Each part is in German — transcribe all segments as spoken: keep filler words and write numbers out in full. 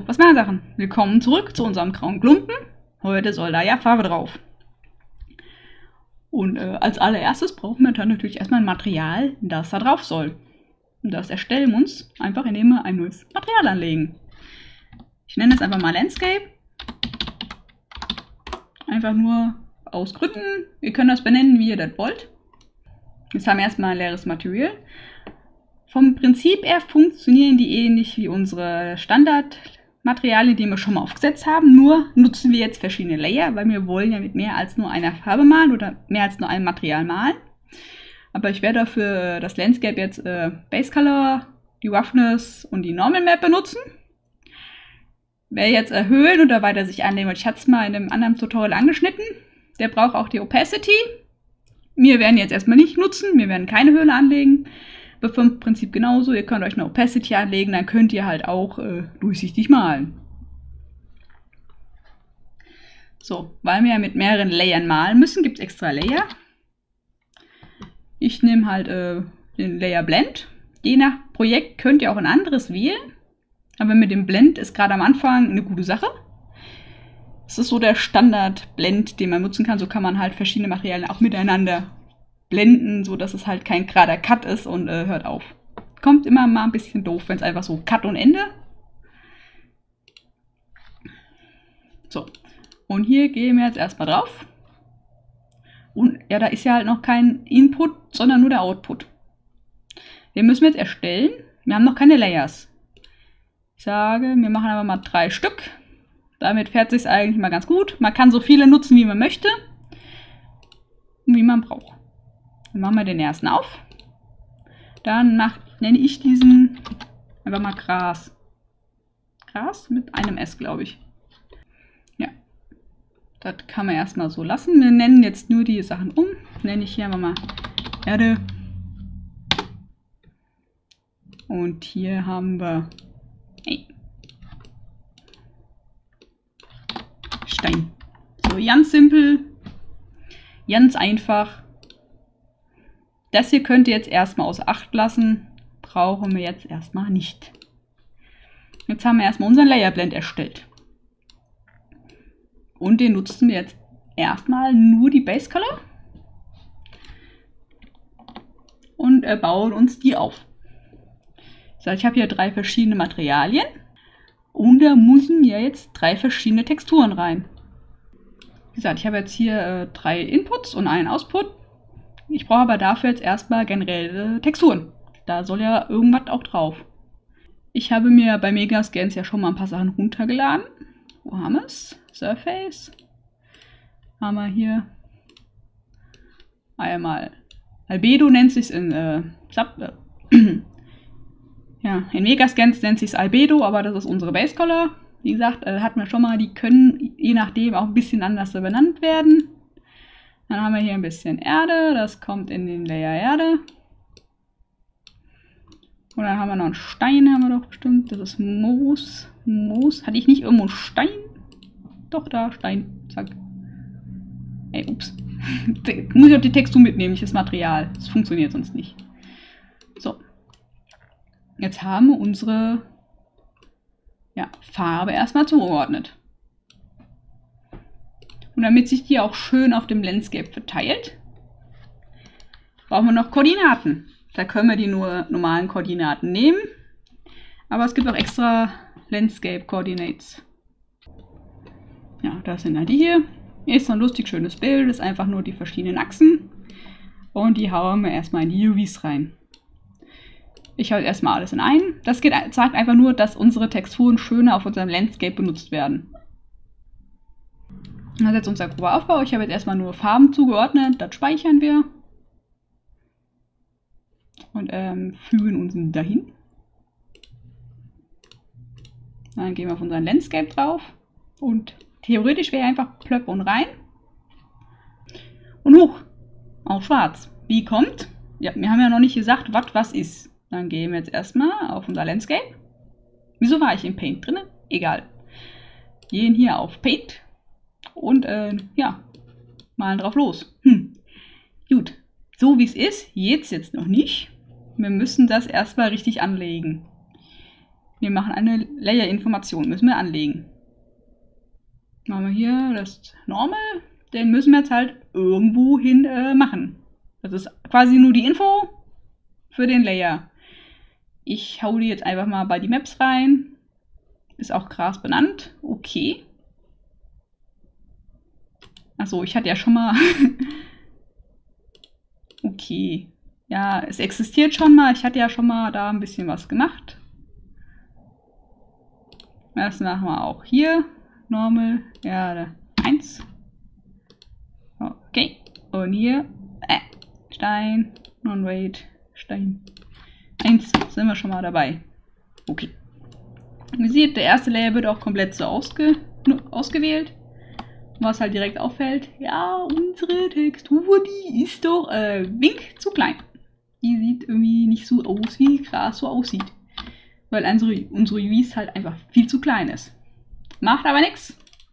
was machen Sachen? Willkommen zurück zu unserem grauen Klumpen. Heute soll da ja Farbe drauf. Und äh, als allererstes brauchen wir dann natürlich erstmal ein Material, das da drauf soll. Und das erstellen wir uns einfach, indem wir ein neues Material anlegen. Ich nenne das einfach mal Landscape. Einfach nur aus Gründen. Ihr könnt das benennen, wie ihr das wollt. Jetzt haben wir erstmal ein leeres Material. Vom Prinzip her funktionieren die ähnlich wie unsere Standardmaterialien, die wir schon mal aufgesetzt haben. Nur nutzen wir jetzt verschiedene Layer, weil wir wollen ja mit mehr als nur einer Farbe malen oder mehr als nur einem Material malen. Aber ich werde dafür das Landscape jetzt äh, Base Color, die Roughness und die Normal Map benutzen. Wer jetzt erhöhen oder weiter sich anlegen will, ich hatte es mal in einem anderen Tutorial angeschnitten, der braucht auch die Opacity. Wir werden jetzt erstmal nicht nutzen, wir werden keine Höhle anlegen. Aber vom Prinzip genauso, ihr könnt euch eine Opacity anlegen, dann könnt ihr halt auch äh, durchsichtig malen. So, weil wir ja mit mehreren Layern malen müssen, gibt es extra Layer. Ich nehme halt äh, den Layer Blend. Je nach Projekt könnt ihr auch ein anderes wählen. Aber mit dem Blend ist gerade am Anfang eine gute Sache. Es ist so der Standard-Blend, den man nutzen kann. So kann man halt verschiedene Materialien auch miteinander blenden, so dass es halt kein gerader Cut ist und äh, hört auf. Kommt immer mal ein bisschen doof, wenn es einfach so Cut und Ende. So, und hier gehen wir jetzt erstmal drauf. Und ja, da ist ja halt noch kein Input, sondern nur der Output. Den müssen wir jetzt erstellen. Wir haben noch keine Layers. Ich sage, wir machen aber mal drei Stück. Damit fährt sich eigentlich mal ganz gut. Man kann so viele nutzen, wie man möchte. Und wie man braucht. Dann machen wir den ersten auf. Dann mach, nenne ich diesen einfach mal Gras. Gras mit einem S, glaube ich. Ja. Das kann man erstmal so lassen. Wir nennen jetzt nur die Sachen um. Nenne ich hier einfach mal Erde. Und hier haben wir hey, Stein. So, ganz simpel. Ganz einfach. Das hier könnt ihr jetzt erstmal außer Acht lassen. Brauchen wir jetzt erstmal nicht. Jetzt haben wir erstmal unseren Layer Blend erstellt. Und den nutzen wir jetzt erstmal nur die Base Color. Und äh, bauen uns die auf. So, ich habe hier drei verschiedene Materialien. Und da müssen ja jetzt drei verschiedene Texturen rein. Wie gesagt, ich habe jetzt hier äh, drei Inputs und einen Output. Ich brauche aber dafür jetzt erstmal generelle Texturen. Da soll ja irgendwas auch drauf. Ich habe mir bei Megascans ja schon mal ein paar Sachen runtergeladen. Wo haben wir es? Surface. Haben wir hier einmal Albedo nennt sich es in äh, Sub, äh, ja, in Megascans nennt sich es Albedo, aber das ist unsere Base Color. Wie gesagt, äh, hatten wir schon mal, die können je nachdem auch ein bisschen anders benannt werden. Dann haben wir hier ein bisschen Erde, das kommt in den Layer Erde. Und dann haben wir noch einen Stein, haben wir doch bestimmt. Das ist Moos. Moos. Hatte ich nicht irgendwo einen Stein? Doch, da, Stein. Zack. Ey, ups. Muss ich auch die Textur mitnehmen, nicht das Material. Das funktioniert sonst nicht. So. Jetzt haben wir unsere ja, Farbe erstmal zugeordnet. Und damit sich die auch schön auf dem Landscape verteilt, brauchen wir noch Koordinaten. Da können wir die nur normalen Koordinaten nehmen. Aber es gibt auch extra Landscape Coordinates. Ja, das sind ja die hier. Hier ist so ein lustig schönes Bild. Das ist einfach nur die verschiedenen Achsen. Und die hauen wir erstmal in die U Vs rein. Ich hau erstmal alles in einen. Das geht, sagt einfach nur, dass unsere Texturen schöner auf unserem Landscape benutzt werden. Das ist jetzt unser grober Aufbau. Ich habe jetzt erstmal nur Farben zugeordnet. Das speichern wir. Und ähm, fügen uns dahin. Dann gehen wir auf unseren Landscape drauf. Und theoretisch wäre einfach plöpp und rein. Und hoch. Auch schwarz. Wie kommt? Ja, wir haben ja noch nicht gesagt, was was ist. Dann gehen wir jetzt erstmal auf unser Landscape. Wieso war ich im Paint drin? Egal. Gehen hier auf Paint. Und äh, ja, malen drauf los. Hm. Gut, so wie es ist, jetzt jetzt noch nicht. Wir müssen das erstmal richtig anlegen. Wir machen eine Layer-Information, müssen wir anlegen. Machen wir hier das Normal, den müssen wir jetzt halt irgendwo hin äh, machen. Das ist quasi nur die Info für den Layer. Ich hau die jetzt einfach mal bei die Maps rein. Ist auch Gras benannt. Okay. Achso, ich hatte ja schon mal... okay. Ja, es existiert schon mal. Ich hatte ja schon mal da ein bisschen was gemacht. Das machen wir auch hier. Normal. Ja, eins. Okay. Und hier. Äh, Stein. Non-Weight. Stein. eins. Sind wir schon mal dabei. Okay. Ihr seht, der erste Layer wird auch komplett so ausge ausgewählt. Was halt direkt auffällt. Ja, unsere Textur, die ist doch äh, wink zu klein. Die sieht irgendwie nicht so aus, wie Gras so aussieht. Weil unsere, unsere U Is halt einfach viel zu klein ist. Macht aber nichts.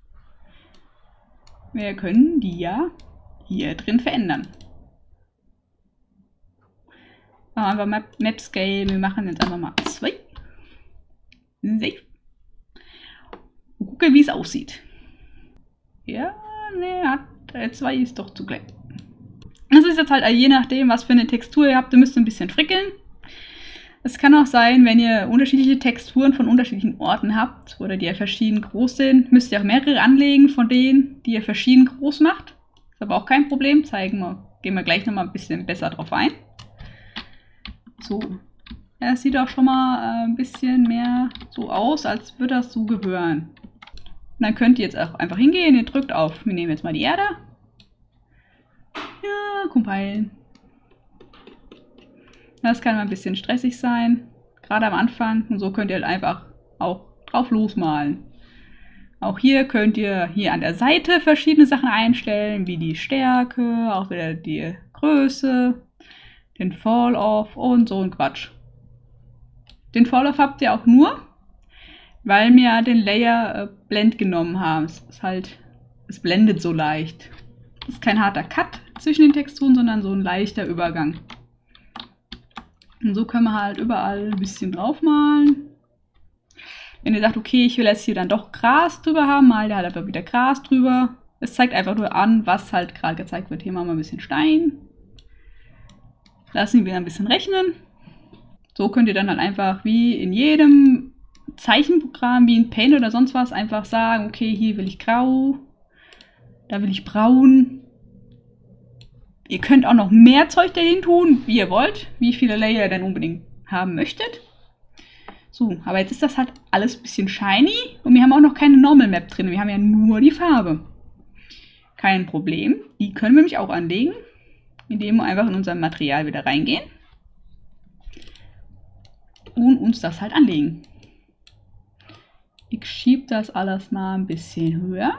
Wir können die ja hier drin verändern. Machen wir einfach Map, Map Scale. Wir machen jetzt einfach mal zwei. Safe. Und gucken, wie es aussieht. Ja, ne, zwei ist doch zu klein. Das ist jetzt halt je nachdem, was für eine Textur ihr habt. Ihr müsst ein bisschen frickeln. Es kann auch sein, wenn ihr unterschiedliche Texturen von unterschiedlichen Orten habt oder die ja verschieden groß sind, müsst ihr auch mehrere anlegen von denen, die ihr verschieden groß macht. Ist aber auch kein Problem. Zeigen wir, gehen wir gleich nochmal ein bisschen besser drauf ein. So. Ja, es sieht auch schon mal äh, ein bisschen mehr so aus, als würde das so gehören. Und dann könnt ihr jetzt auch einfach hingehen, ihr drückt auf, wir nehmen jetzt mal die Erde. Ja, compilen. Das kann mal ein bisschen stressig sein, gerade am Anfang. Und so könnt ihr halt einfach auch drauf losmalen. Auch hier könnt ihr hier an der Seite verschiedene Sachen einstellen, wie die Stärke, auch wieder die Größe, den Fall-Off und so ein Quatsch. Den Fall-Off habt ihr auch nur, weil wir den Layer äh, Blend genommen haben. Es ist halt, es blendet so leicht. Es ist kein harter Cut zwischen den Texturen, sondern so ein leichter Übergang. Und so können wir halt überall ein bisschen draufmalen. Wenn ihr sagt, okay, ich will jetzt hier dann doch Gras drüber haben, malt ihr halt einfach wieder Gras drüber. Es zeigt einfach nur an, was halt gerade gezeigt wird. Hier machen wir ein bisschen Stein. Lassen wir wieder ein bisschen rechnen. So könnt ihr dann halt einfach wie in jedem Zeichenprogramm, wie in Paint oder sonst was, einfach sagen, okay, hier will ich grau, da will ich braun. Ihr könnt auch noch mehr Zeug dahin tun, wie ihr wollt, wie viele Layer ihr denn unbedingt haben möchtet. So, aber jetzt ist das halt alles ein bisschen shiny und wir haben auch noch keine Normal Map drin, wir haben ja nur die Farbe. Kein Problem, die können wir nämlich auch anlegen, indem wir einfach in unser Material wieder reingehen und uns das halt anlegen. Ich schiebe das alles mal ein bisschen höher.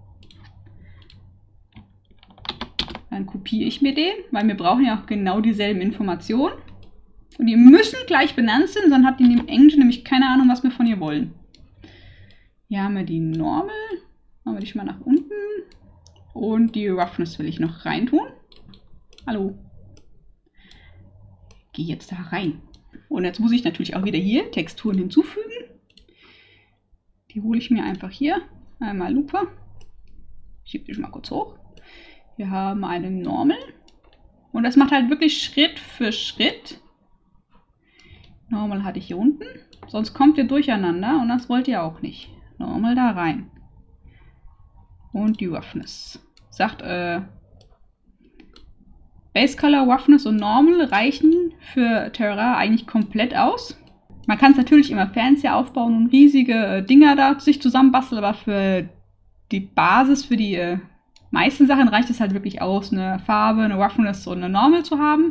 Dann kopiere ich mir den, weil wir brauchen ja auch genau dieselben Informationen. Und die müssen gleich benannt sein, sonst hat die im Englischen nämlich keine Ahnung, was wir von ihr wollen. Hier haben wir die Normal. Machen wir die mal nach unten. Und die Roughness will ich noch reintun. Hallo. Geh jetzt da rein. Und jetzt muss ich natürlich auch wieder hier Texturen hinzufügen. Die hole ich mir einfach hier. Einmal Lupe. Ich schiebe die schon mal kurz hoch. Wir haben eine Normal. Und das macht halt wirklich Schritt für Schritt. Normal hatte ich hier unten. Sonst kommt ihr durcheinander und das wollt ihr auch nicht. Normal da rein. Und die Roughness. Sagt, äh, Base Color, Roughness und Normal reichen für Terra eigentlich komplett aus. Man kann es natürlich immer fancy aufbauen und riesige äh, Dinger da sich zusammenbasteln, aber für die Basis, für die äh, meisten Sachen reicht es halt wirklich aus, eine Farbe, eine Roughness und eine Normal zu haben.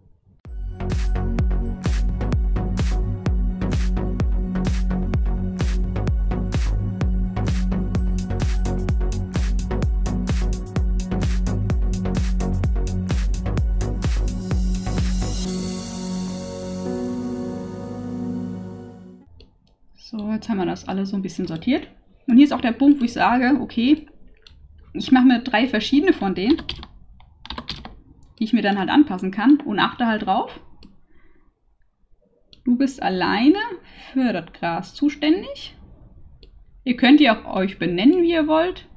So, jetzt haben wir das alles so ein bisschen sortiert. Und hier ist auch der Punkt, wo ich sage, okay, ich mache mir drei verschiedene von denen, die ich mir dann halt anpassen kann und achte halt drauf, Du bist alleine für das Gras zuständig. Ihr könnt ja auch euch benennen, wie ihr wollt.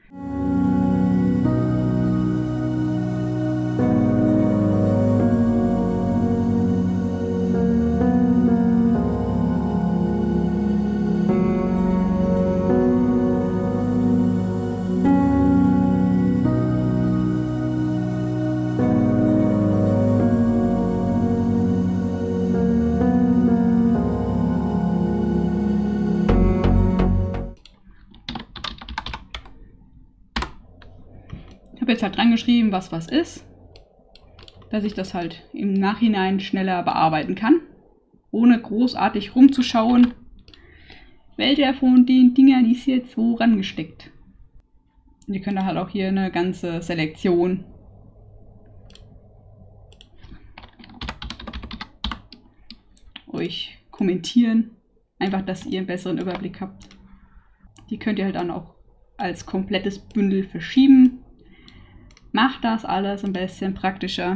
Ich habe jetzt halt dran geschrieben, was was ist, dass ich das halt im Nachhinein schneller bearbeiten kann, ohne großartig rumzuschauen, welcher von den Dingern ist jetzt wo rangesteckt. Und ihr könnt halt auch hier eine ganze Selektion euch kommentieren, einfach, dass ihr einen besseren Überblick habt. Die könnt ihr halt dann auch als komplettes Bündel verschieben. Macht das alles ein bisschen praktischer.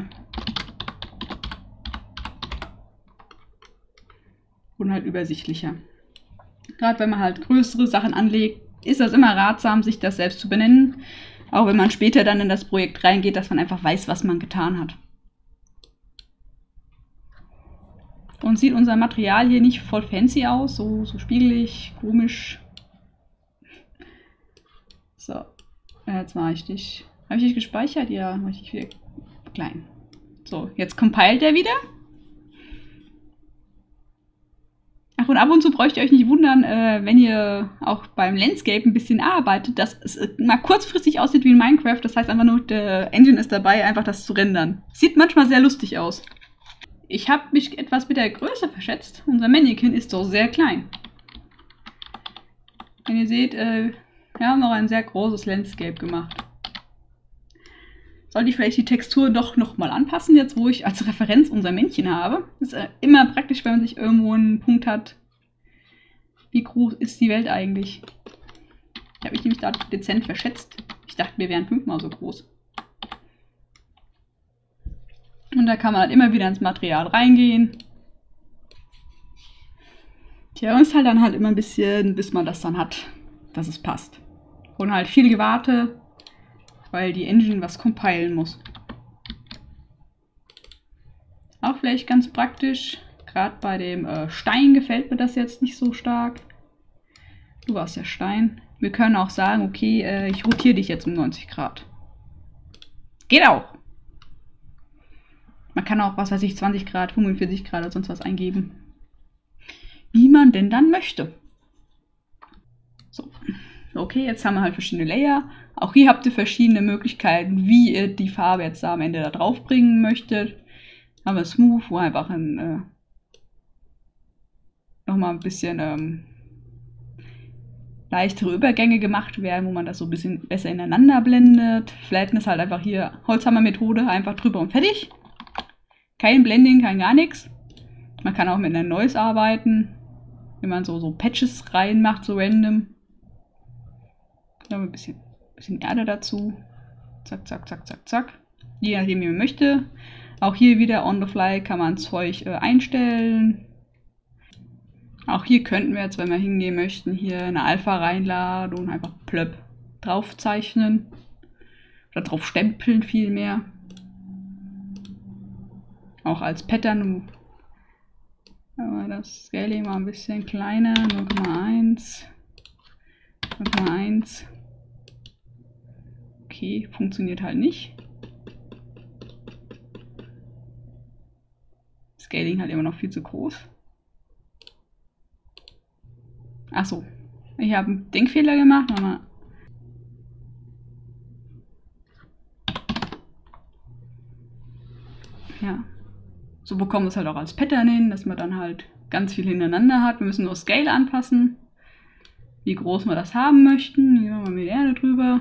Und halt übersichtlicher. Gerade wenn man halt größere Sachen anlegt, ist das immer ratsam, sich das selbst zu benennen. Auch wenn man später dann in das Projekt reingeht, dass man einfach weiß, was man getan hat. Und sieht unser Material hier nicht voll fancy aus, so, so spiegelig, komisch. So, jetzt mache ich dich. Habe ich dich gespeichert? Ja, mache ich dich wieder klein. So, jetzt compiled er wieder. Ach, und ab und zu bräucht ihr euch nicht wundern, äh, wenn ihr auch beim Landscape ein bisschen arbeitet, dass es mal kurzfristig aussieht wie in Minecraft. Das heißt einfach nur, der Engine ist dabei, einfach das zu rendern. Sieht manchmal sehr lustig aus. Ich habe mich etwas mit der Größe verschätzt. Unser Mannequin ist so sehr klein. Wenn ihr seht, äh, wir haben noch ein sehr großes Landscape gemacht. Sollte ich vielleicht die Textur doch nochmal anpassen, jetzt wo ich als Referenz unser Männchen habe. Das ist äh, immer praktisch, wenn man sich irgendwo einen Punkt hat. Wie groß ist die Welt eigentlich? Ich habe mich nämlich da dezent verschätzt. Ich dachte, wir wären fünfmal so groß. Und da kann man halt immer wieder ins Material reingehen. Tja, und es halt dann halt immer ein bisschen, bis man das dann hat, dass es passt. Und halt viel Gewarte, weil die Engine was compilen muss. Auch vielleicht ganz praktisch. Gerade bei dem äh, Stein gefällt mir das jetzt nicht so stark. Du warst ja Stein. Wir können auch sagen, okay, äh, ich rotiere dich jetzt um neunzig Grad. Geht auch. Man kann auch, was weiß ich, zwanzig Grad, fünfundvierzig Grad oder sonst was eingeben. Wie man denn dann möchte. So. Okay, jetzt haben wir halt verschiedene Layer. Auch hier habt ihr verschiedene Möglichkeiten, wie ihr die Farbe jetzt da am Ende da drauf bringen möchtet. Haben wir Smooth, wo einfach ein, äh, nochmal ein bisschen ähm, leichtere Übergänge gemacht werden, wo man das so ein bisschen besser ineinander blendet. Flatten ist halt einfach hier Holzhammer-Methode, einfach drüber und fertig. Kein Blending, kein gar nichts. Man kann auch mit einer Noise arbeiten, wenn man so, so Patches reinmacht, so random. Dann ein bisschen, bisschen Erde dazu. Zack, zack, zack, zack, zack. Je nachdem, wie man möchte. Auch hier wieder on the fly kann man Zeug äh, einstellen. Auch hier könnten wir jetzt, wenn wir hingehen möchten, hier eine Alpha reinladen und einfach plöpp drauf zeichnen. Oder drauf stempeln vielmehr. Auch als Pattern. Aber das Scaling mal ein bisschen kleiner. null Komma eins. null Komma eins. Okay, funktioniert halt nicht. Scaling halt immer noch viel zu groß. Achso, ich habe einen Denkfehler gemacht. Nochmal. Ja. So bekommen wir es halt auch als Pattern hin, dass man dann halt ganz viel hintereinander hat. Wir müssen nur Scale anpassen, wie groß wir das haben möchten. Hier machen wir mit Erde drüber.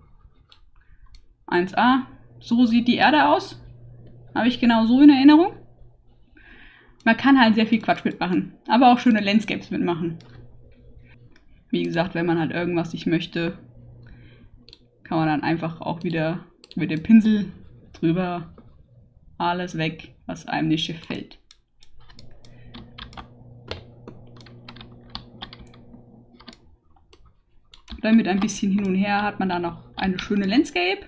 eins a. So sieht die Erde aus. Habe ich genau so in Erinnerung. Man kann halt sehr viel Quatsch mitmachen, aber auch schöne Landscapes mitmachen. Wie gesagt, wenn man halt irgendwas nicht möchte, kann man dann einfach auch wieder mit dem Pinsel drüber alles weg, was einem nicht gefällt. Damit ein bisschen hin und her hat man da noch eine schöne Landscape.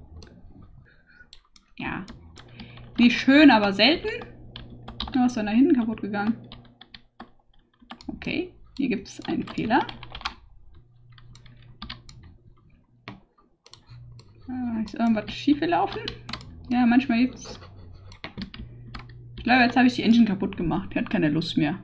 Ja. Nicht schön, aber selten. Oh, was ist denn da hinten kaputt gegangen? Okay, hier gibt es einen Fehler. Ah, ist irgendwas schief gelaufen? Ja, manchmal gibt's. Ich glaube, jetzt habe ich die Engine kaputt gemacht. Die hat keine Lust mehr.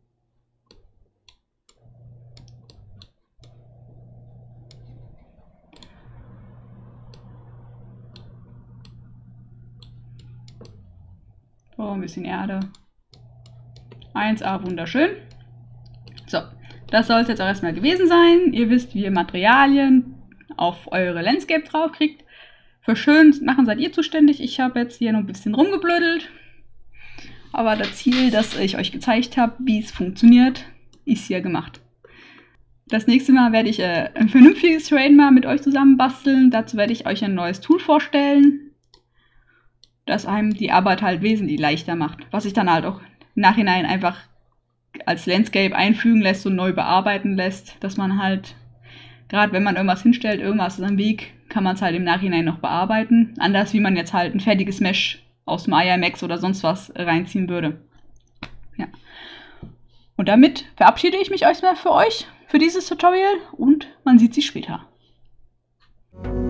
So, ein bisschen Erde. eins A, wunderschön. So, das soll es jetzt auch erstmal gewesen sein. Ihr wisst, wie ihr Materialien auf eure Landscape drauf kriegt. Für schön machen seid ihr zuständig. Ich habe jetzt hier noch ein bisschen rumgeblödelt. Aber das Ziel, das ich euch gezeigt habe, wie es funktioniert, ist hier gemacht. Das nächste Mal werde ich äh, ein vernünftiges Terrain mal mit euch zusammen basteln. Dazu werde ich euch ein neues Tool vorstellen, das einem die Arbeit halt wesentlich leichter macht. Was sich dann halt auch im Nachhinein einfach als Landscape einfügen lässt und neu bearbeiten lässt. Dass man halt, gerade wenn man irgendwas hinstellt, irgendwas ist am Weg, kann man es halt im Nachhinein noch bearbeiten. Anders wie man jetzt halt ein fertiges Mesh aus Maya Max oder sonst was reinziehen würde. Ja. Und damit verabschiede ich mich erstmal für euch, für dieses Tutorial und man sieht sich später.